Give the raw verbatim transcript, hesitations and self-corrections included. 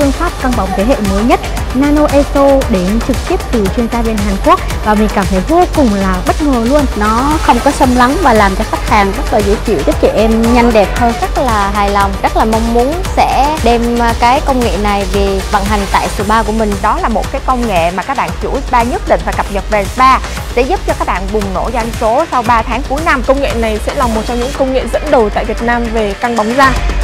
phương pháp căng bóng thế hệ mới nhất Nano Eco đến trực tiếp từ chuyên gia bên Hàn Quốc và mình cảm thấy vô cùng là bất ngờ luôn. Nó không có xâm lấn và làm cho khách hàng rất là dễ chịu, giúp chị em nhanh đẹp hơn. Rất là hài lòng, rất là mong muốn sẽ đem cái công nghệ này về vận hành tại spa của mình. Đó là một cái công nghệ mà các bạn chủ spa nhất định phải cập nhật về spa, sẽ giúp cho các bạn bùng nổ doanh số sau ba tháng cuối năm. Công nghệ này sẽ là một trong những công nghệ dẫn đầu tại Việt Nam về căng bóng da.